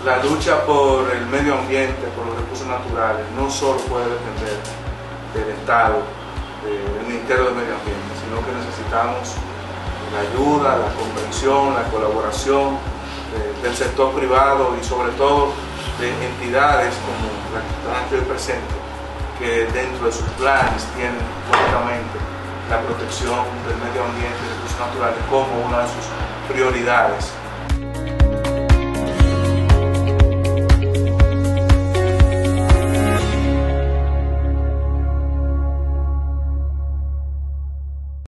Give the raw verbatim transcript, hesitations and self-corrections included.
La lucha por el medio ambiente, por los recursos naturales, no solo puede depender del Estado, del Ministerio de Medio Ambiente, sino que necesitamos la ayuda, la comprensión, la colaboración de, del sector privado y sobre todo de entidades como la que están aquí hoy presentes, que dentro de sus planes tienen lógicamente la protección del medio ambiente y recursos naturales como una de sus prioridades.